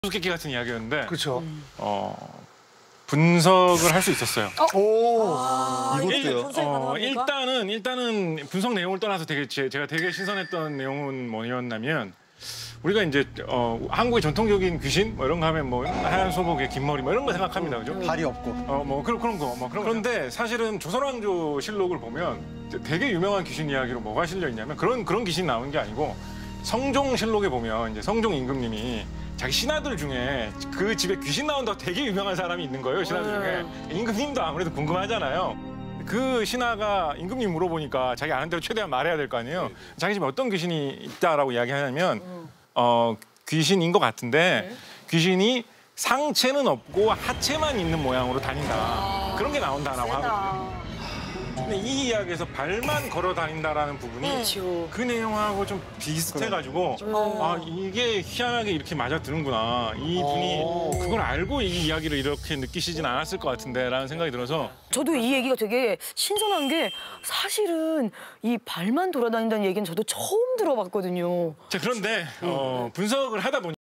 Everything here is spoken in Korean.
수수께끼 같은 이야기였는데 그렇죠. 분석을 할 수 있었어요. 오, 이것도요. 일단은 분석 내용을 떠나서 제가 되게 신선했던 내용은 뭐였냐면 우리가 이제 한국의 전통적인 귀신 뭐 이런 거 하면 뭐 하얀 소복에 긴 머리 뭐 이런 거 생각합니다, 그죠? 발이 없고. 뭐 그런 거. 그런데 사실은 조선왕조실록을 보면 되게 유명한 귀신 이야기로 뭐가 실려 있냐면 그런 귀신이 나오는 게 아니고 성종실록에 보면 이제 성종 임금님이 자기 신하들 중에 그 집에 귀신 나온다고 되게 유명한 사람이 있는 거예요, 신하들 중에. 임금님도 아무래도 궁금하잖아요. 그 신하가 임금님 물어보니까 자기 아는 대로 최대한 말해야 될 거 아니에요. 자기 집에 어떤 귀신이 있다라고 이야기하냐면 귀신인 것 같은데 귀신이 상체는 없고 하체만 있는 모양으로 다닌다. 그런 게 나온다라고 하거든요. 근데 이 이야기에서 발만 걸어 다닌다라는 부분이 그 내용하고 좀 비슷해가지고 이게 희한하게 이렇게 맞아드는구나. 이분이 그걸 알고 이 이야기를 이렇게 느끼시진 않았을 것 같은데라는 생각이 들어서 저도 이 얘기가 되게 신선한 게 사실은 이 발만 돌아다닌다는 얘기는 저도 처음 들어봤거든요. 자, 그런데 분석을 하다 보니